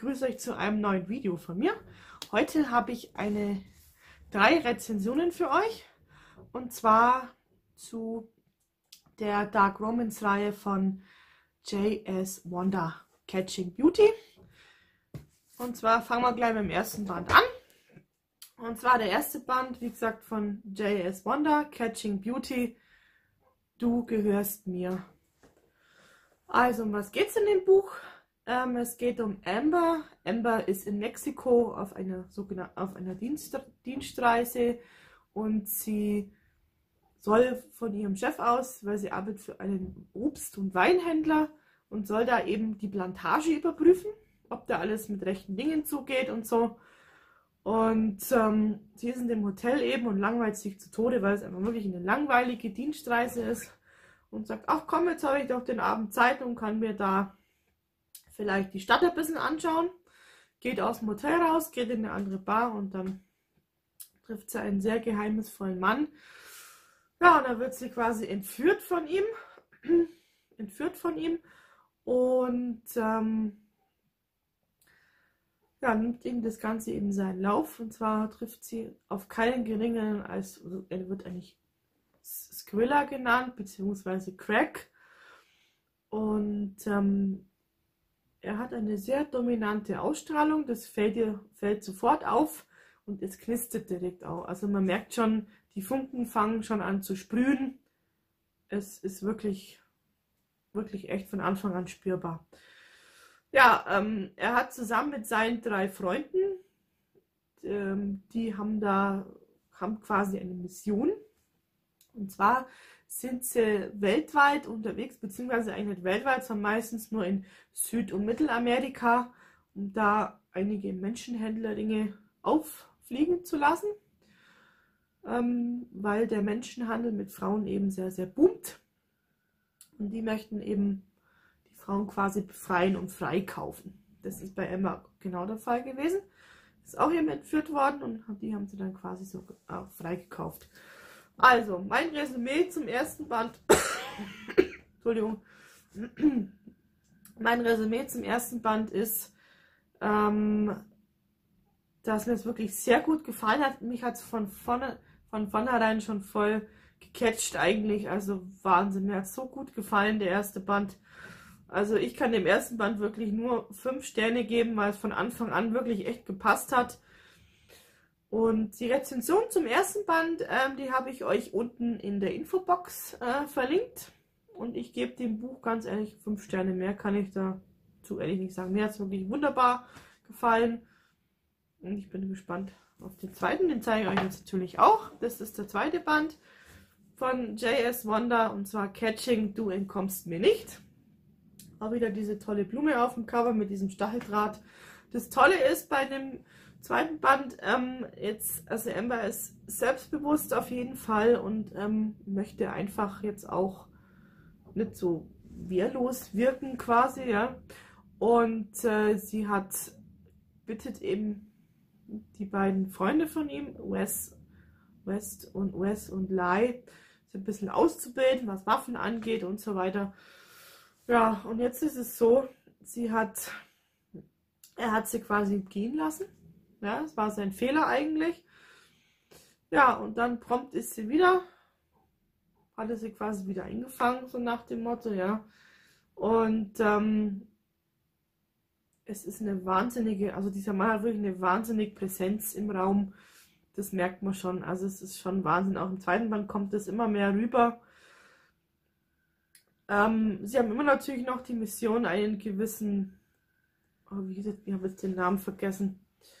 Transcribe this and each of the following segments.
begrüße euch zu einem neuen Video von mir. Heute habe ich 3 Rezensionen für euch und zwar zu der Dark Romance Reihe von J.S. Wonder, Catching Beauty. Und zwar fangen wir gleich mit dem ersten Band an. Und zwar der erste Band, wie gesagt, von J.S. Wonder, Catching Beauty, Du gehörst mir. Also, um was geht es in dem Buch? Es geht um Amber. Amber ist in Mexiko auf einer Dienstreise und sie soll von ihrem Chef aus, weil sie arbeitet für einen Obst- und Weinhändler und soll da eben die Plantage überprüfen, ob da alles mit rechten Dingen zugeht und so. Und sie ist in dem Hotel eben und langweilt sich zu Tode, weil es einfach wirklich eine langweilige Dienstreise ist. Und sagt, ach komm, jetzt habe ich doch den Abend Zeit und kann mir da vielleicht die Stadt ein bisschen anschauen. Geht aus dem Hotel raus, geht in eine andere Bar und dann trifft sie einen sehr geheimnisvollen Mann. Ja, und dann wird sie quasi entführt von ihm. Und ja, nimmt ihm das Ganze eben seinen Lauf. Und zwar trifft sie auf keinen geringeren als, also er wird eigentlich Skrilla genannt, beziehungsweise Craig. Und er hat eine sehr dominante Ausstrahlung, das fällt sofort auf und es knistert direkt auch. Also man merkt schon, die Funken fangen schon an zu sprühen. Es ist wirklich, wirklich echt von Anfang an spürbar. Ja, er hat zusammen mit seinen 3 Freunden, die haben quasi eine Mission. Und zwar sind sie weltweit unterwegs, beziehungsweise eigentlich nicht weltweit, sondern meistens nur in Süd- und Mittelamerika, um da einige Menschenhändlerringe auffliegen zu lassen, weil der Menschenhandel mit Frauen eben sehr, sehr boomt. Und die möchten eben die Frauen quasi befreien und freikaufen. Das ist bei Emma genau der Fall gewesen. Ist auch eben entführt worden und die haben sie dann quasi so auch freigekauft. Also, mein Resümee zum ersten Band. Entschuldigung. Mein Resümee zum ersten Band ist, dass mir es wirklich sehr gut gefallen hat. Mich hat es von vornherein schon voll gecatcht eigentlich. Also Wahnsinn, mir hat es so gut gefallen, der erste Band. Also ich kann dem ersten Band wirklich nur 5 Sterne geben, weil es von Anfang an wirklich echt gepasst hat. Und die Rezension zum ersten Band, die habe ich euch unten in der Infobox verlinkt. Und ich gebe dem Buch ganz ehrlich 5 Sterne. Mehr kann ich dazu ehrlich nicht sagen. Mir hat es wirklich wunderbar gefallen. Und ich bin gespannt auf den zweiten. Den zeige ich euch jetzt natürlich auch. Das ist der zweite Band von J.S. Wonder. Und zwar Catching, Du entkommst mir nicht. Auch wieder diese tolle Blume auf dem Cover mit diesem Stacheldraht. Das Tolle ist bei dem zweiten Band, also Amber ist selbstbewusst auf jeden Fall und möchte einfach jetzt auch nicht so wehrlos wirken quasi, ja. Und sie bittet eben die beiden Freunde von ihm, West und Lai, so ein bisschen auszubilden, was Waffen angeht und so weiter. Ja, und jetzt ist es so, er hat sie quasi gehen lassen. Ja, das war sein Fehler eigentlich. Ja, und dann prompt ist sie wieder. Hatte sie quasi wieder eingefangen, so nach dem Motto, ja. Und es ist eine wahnsinnige, also dieser Mann hat wirklich eine wahnsinnige Präsenz im Raum. Das merkt man schon. Also es ist schon Wahnsinn. Auch im zweiten Band kommt das immer mehr rüber. Sie haben immer natürlich noch die Mission, einen gewissen, oh, wie gesagt, ich habe jetzt den Namen vergessen.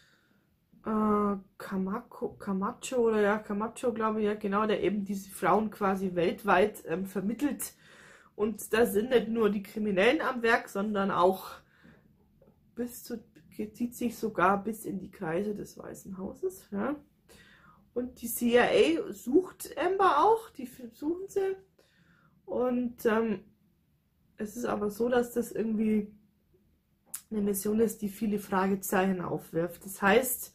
Camacho oder ja, Camacho, glaube ich, ja, genau, der eben diese Frauen quasi weltweit vermittelt. Und da sind nicht nur die Kriminellen am Werk, sondern auch zieht sich sogar bis in die Kreise des Weißen Hauses. Ja. Und die CIA sucht Amber auch, die suchen sie. Und es ist aber so, dass das irgendwie eine Mission ist, die viele Fragezeichen aufwirft. Das heißt,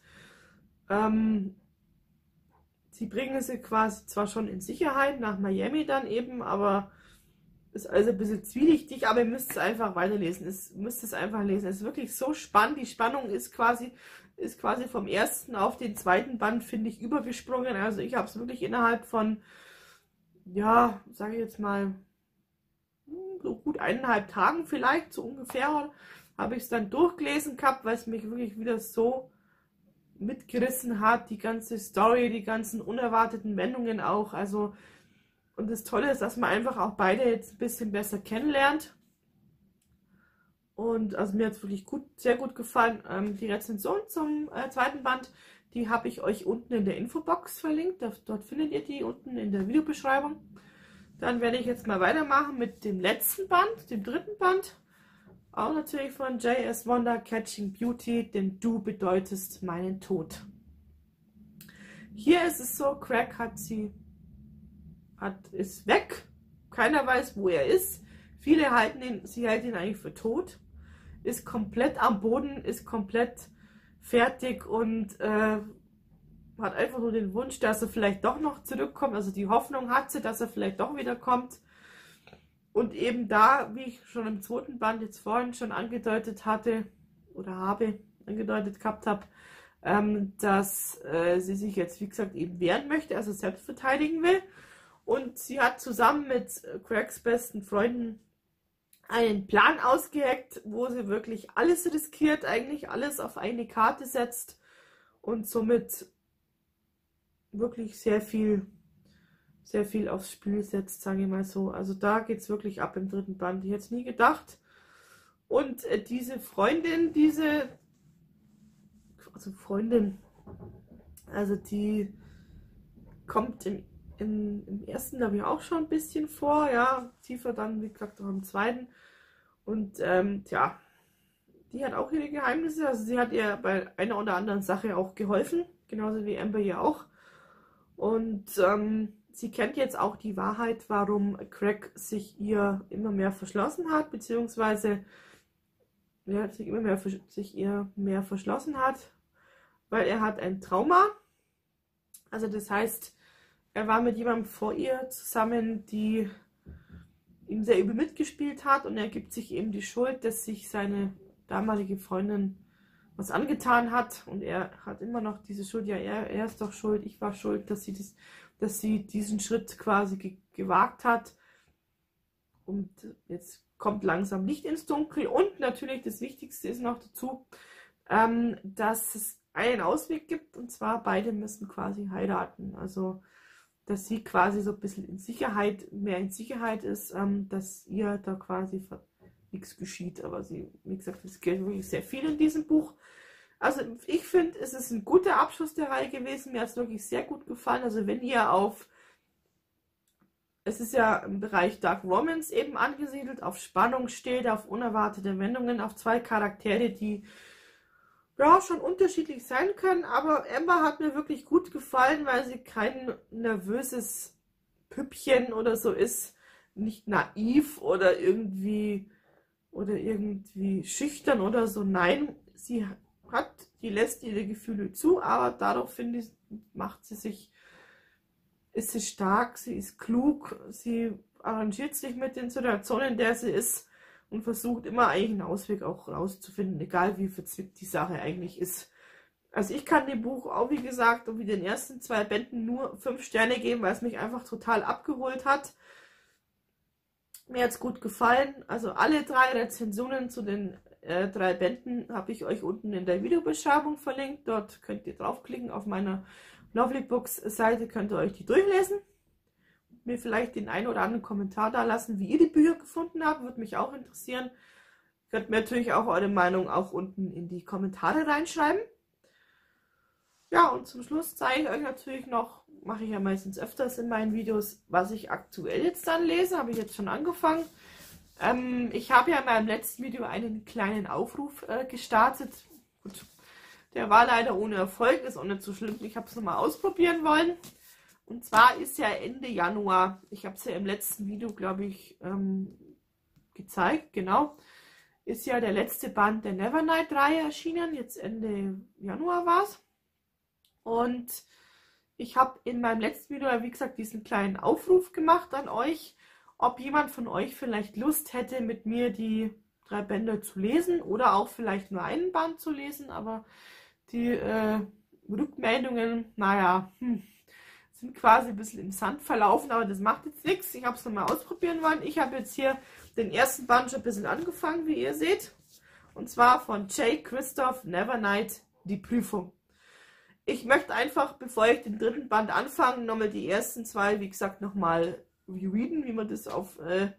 sie bringen sie quasi zwar schon in Sicherheit, nach Miami dann eben, aber ist also ein bisschen zwielichtig, aber ihr müsst es einfach weiterlesen. Müsst es einfach lesen. Es ist wirklich so spannend. Die Spannung ist quasi vom ersten auf den zweiten Band, finde ich, übergesprungen. Also ich habe es wirklich innerhalb von, ja, sage ich jetzt mal, so gut 1,5 Tagen vielleicht, so ungefähr, habe ich es dann durchgelesen gehabt, weil es mich wirklich wieder so mitgerissen hat. Die ganze Story, die ganzen unerwarteten Wendungen auch. Also, und das Tolle ist, dass man einfach auch beide jetzt ein bisschen besser kennenlernt. Und also mir hat es wirklich sehr gut gefallen. Die Rezension zum zweiten Band, die habe ich euch unten in der Infobox verlinkt. Dort findet ihr die unten in der Videobeschreibung. Dann werde ich jetzt mal weitermachen mit dem letzten Band, dem dritten Band. Auch natürlich von J.S. Wonder, Catching Beauty, denn du bedeutest meinen Tod. Hier ist es so, Craig ist weg. Keiner weiß, wo er ist. Viele sie halten ihn eigentlich für tot. Ist komplett am Boden, ist komplett fertig und hat einfach nur den Wunsch, dass er vielleicht doch noch zurückkommt. Also die Hoffnung hat sie, dass er vielleicht doch wieder kommt. Und eben da, wie ich schon im zweiten Band jetzt vorhin schon angedeutet hatte, oder angedeutet gehabt habe, dass sie sich jetzt, wie gesagt, eben wehren möchte, also selbst verteidigen will. Und sie hat zusammen mit Craigs besten Freunden einen Plan ausgeheckt, wo sie wirklich alles riskiert, eigentlich alles auf eine Karte setzt und somit wirklich sehr viel aufs Spiel setzt, sage ich mal so. Also da geht es wirklich ab im dritten Band. Ich hätte es nie gedacht. Und diese Freundin, also die kommt im ersten, glaube ich, auch schon ein bisschen vor, ja, tiefer dann, wie gesagt, auch im zweiten. Und ja, die hat auch ihre Geheimnisse, also sie hat ihr bei einer oder anderen Sache auch geholfen, genauso wie Amber hier auch. Und sie kennt jetzt auch die Wahrheit, warum Craig sich ihr immer mehr verschlossen hat, beziehungsweise sich ihr mehr verschlossen hat, weil er hat ein Trauma. Also das heißt, er war mit jemandem vor ihr zusammen, die ihm sehr übel mitgespielt hat, und er gibt sich eben die Schuld, dass sich seine damalige Freundin was angetan hat, und er hat immer noch diese Schuld, ja, er ist doch schuld, ich war schuld, dass sie diesen Schritt quasi gewagt hat, und jetzt kommt langsam Licht ins Dunkel. Und natürlich das Wichtigste ist noch dazu, dass es einen Ausweg gibt, und zwar beide müssen quasi heiraten, also dass sie quasi so ein bisschen mehr in Sicherheit ist, dass ihr da quasi nichts geschieht. Aber wie gesagt, es gilt wirklich sehr viel in diesem Buch. Also ich finde, es ist ein guter Abschluss der Reihe gewesen. Mir hat es wirklich sehr gut gefallen. Also wenn ihr es ist ja im Bereich Dark Romance eben angesiedelt, auf Spannung steht, auf unerwartete Wendungen, auf zwei Charaktere, die ja schon unterschiedlich sein können, aber Amber hat mir wirklich gut gefallen, weil sie kein nervöses Püppchen oder so ist, nicht naiv oder irgendwie schüchtern oder so. Nein, sie lässt ihre Gefühle zu, aber dadurch, finde ich, ist sie stark, sie ist klug, sie arrangiert sich mit den Situationen, in der sie ist, und versucht immer eigentlich einen Ausweg auch rauszufinden, egal wie verzwickt die Sache eigentlich ist. Also ich kann dem Buch auch, wie gesagt, und wie den ersten 2 Bänden nur 5 Sterne geben, weil es mich einfach total abgeholt hat. Mir hat es gut gefallen. Also alle 3 Rezensionen zu den 3 Bänden habe ich euch unten in der Videobeschreibung verlinkt. Dort könnt ihr draufklicken auf meiner Lovely Books Seite, könnt ihr euch die durchlesen. Mir vielleicht den einen oder anderen Kommentar da lassen, wie ihr die Bücher gefunden habt, würde mich auch interessieren. Könnt mir natürlich auch eure Meinung auch unten in die Kommentare reinschreiben. Ja, und zum Schluss zeige ich euch natürlich noch, mache ich ja meistens öfters in meinen Videos, was ich aktuell jetzt dann lese, habe ich jetzt schon angefangen. Ich habe ja in meinem letzten Video einen kleinen Aufruf gestartet. Gut, der war leider ohne Erfolg, ist auch nicht so schlimm, ich habe es nochmal ausprobieren wollen. Und zwar ist ja Ende Januar, ich habe es ja im letzten Video, glaube ich, gezeigt, genau, ist ja der letzte Band der Nevernight-Reihe erschienen, jetzt Ende Januar war es. Und ich habe in meinem letzten Video, wie gesagt, diesen kleinen Aufruf gemacht an euch, ob jemand von euch vielleicht Lust hätte, mit mir die 3 Bände zu lesen oder auch vielleicht nur einen Band zu lesen, aber die Rückmeldungen, naja, sind quasi ein bisschen im Sand verlaufen, aber das macht jetzt nichts. Ich habe es nochmal ausprobieren wollen. Ich habe jetzt hier den ersten Band schon ein bisschen angefangen, wie ihr seht. Und zwar von J. Christoph Nevernight, die Prüfung. Ich möchte einfach, bevor ich den 3. Band anfange, nochmal die ersten 2, wie gesagt, nochmal rereaden, wie man das auf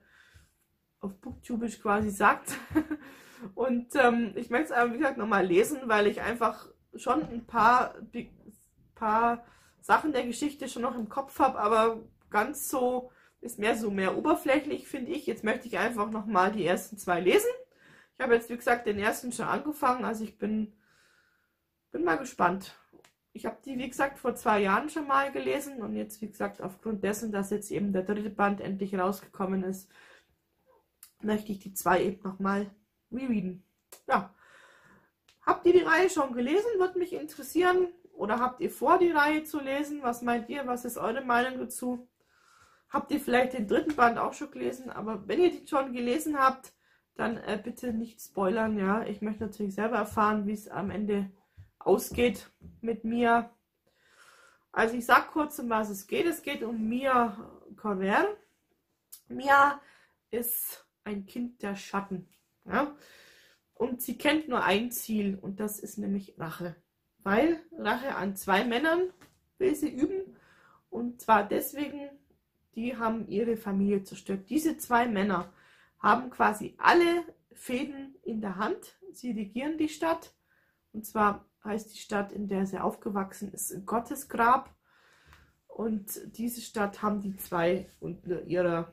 Booktubisch quasi sagt. Und ich möchte es aber, wie gesagt, nochmal lesen, weil ich einfach schon ein paar Sachen der Geschichte schon noch im Kopf habe, aber ganz so ist mehr oberflächlich, finde ich. Jetzt möchte ich einfach nochmal die ersten 2 lesen. Ich habe jetzt, wie gesagt, den ersten schon angefangen, also ich bin mal gespannt. Ich habe die, wie gesagt, vor 2 Jahren schon mal gelesen und jetzt, wie gesagt, aufgrund dessen, dass jetzt eben der 3. Band endlich rausgekommen ist, möchte ich die 2 eben nochmal rereaden. Ja. Habt ihr die Reihe schon gelesen? Würde mich interessieren. Oder habt ihr vor, die Reihe zu lesen? Was meint ihr? Was ist eure Meinung dazu? Habt ihr vielleicht den 3. Band auch schon gelesen? Aber wenn ihr die schon gelesen habt, dann bitte nicht spoilern. Ja, ich möchte natürlich selber erfahren, wie es am Ende ausgeht mit Mia. Also ich sage kurz, um was es geht. Es geht um Mia Corver. Mia ist ein Kind der Schatten. Ja? Und sie kennt nur ein Ziel und das ist nämlich Rache. Weil Rache an 2 Männern will sie üben. Und zwar deswegen, die haben ihre Familie zerstört. Diese 2 Männer haben quasi alle Fäden in der Hand. Sie regieren die Stadt. Und zwar heißt die Stadt, in der sie aufgewachsen ist, Gottesgrab. Und diese Stadt haben die 2 unter ihren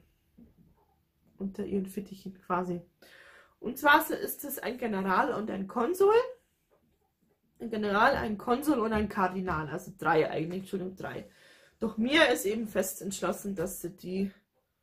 Fittichen quasi. Und zwar ist es ein General und ein Konsul. Ein General, ein Konsul und ein Kardinal. Also 3 eigentlich, Entschuldigung, 3. Doch Mia ist eben fest entschlossen, dass sie die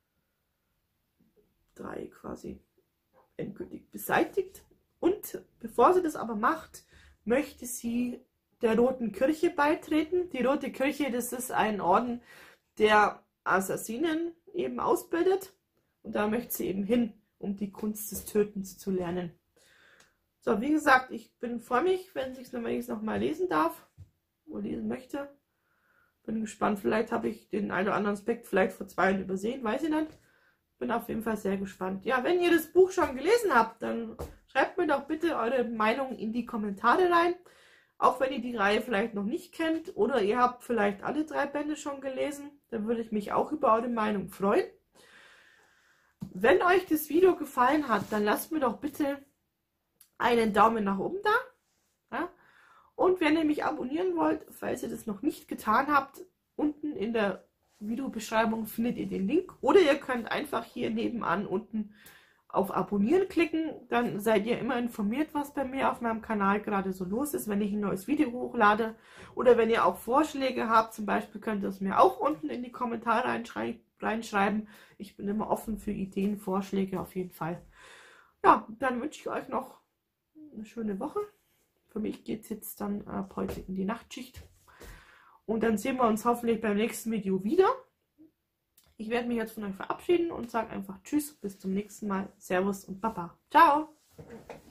3 quasi endgültig beseitigt. Und bevor sie das aber macht, möchte sie der Roten Kirche beitreten. Die Rote Kirche, das ist ein Orden, der Assassinen eben ausbildet. Und da möchte sie eben hin, um die Kunst des Tötens zu lernen. So, wie gesagt, ich freue mich, wenn ich es nochmal lesen darf oder lesen möchte. Bin gespannt, vielleicht habe ich den einen oder anderen Aspekt vielleicht vor 2 Jahren übersehen, weiß ich nicht. Bin auf jeden Fall sehr gespannt. Ja, wenn ihr das Buch schon gelesen habt, dann schreibt mir doch bitte eure Meinung in die Kommentare rein. Auch wenn ihr die Reihe vielleicht noch nicht kennt oder ihr habt vielleicht alle 3 Bände schon gelesen, dann würde ich mich auch über eure Meinung freuen. Wenn euch das Video gefallen hat, dann lasst mir doch bitte einen Daumen nach oben da. Ja? Und wenn ihr mich abonnieren wollt, falls ihr das noch nicht getan habt, unten in der Videobeschreibung findet ihr den Link. Oder ihr könnt einfach hier nebenan unten auf Abonnieren klicken. Dann seid ihr immer informiert, was bei mir auf meinem Kanal gerade so los ist, wenn ich ein neues Video hochlade. Oder wenn ihr auch Vorschläge habt, zum Beispiel könnt ihr es mir auch unten in die Kommentare reinschreiben. Ich bin immer offen für Ideen, Vorschläge auf jeden Fall. Ja, dann wünsche ich euch noch eine schöne Woche. Für mich geht es jetzt dann ab heute in die Nachtschicht. Und dann sehen wir uns hoffentlich beim nächsten Video wieder. Ich werde mich jetzt von euch verabschieden und sage einfach Tschüss, bis zum nächsten Mal. Servus und Baba. Ciao!